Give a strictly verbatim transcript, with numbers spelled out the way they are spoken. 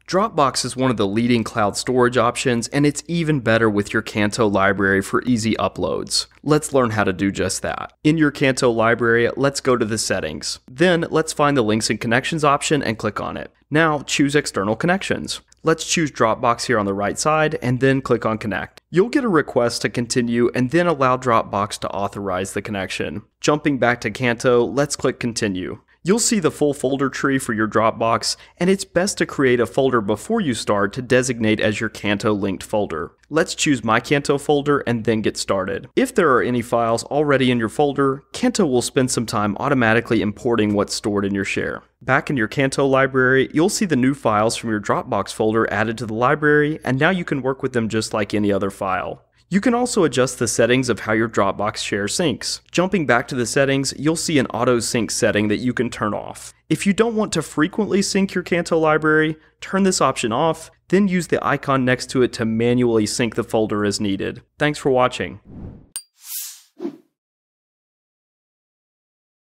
Dropbox is one of the leading cloud storage options, and it's even better with your Canto library for easy uploads. Let's learn how to do just that. In your Canto library, let's go to the settings. Then let's find the links and connections option and click on it. Now choose external connections. Let's choose Dropbox here on the right side and then click on connect. You'll get a request to continue and then allow Dropbox to authorize the connection. Jumping back to Canto, let's click continue. You'll see the full folder tree for your Dropbox, and it's best to create a folder before you start to designate as your Canto linked folder. Let's choose my Canto folder and then get started. If there are any files already in your folder, Canto will spend some time automatically importing what's stored in your share. Back in your Canto library, you'll see the new files from your Dropbox folder added to the library, and now you can work with them just like any other file. You can also adjust the settings of how your Dropbox share syncs. Jumping back to the settings, you'll see an auto sync setting that you can turn off. If you don't want to frequently sync your Canto library, turn this option off, then use the icon next to it to manually sync the folder as needed. Thanks for watching.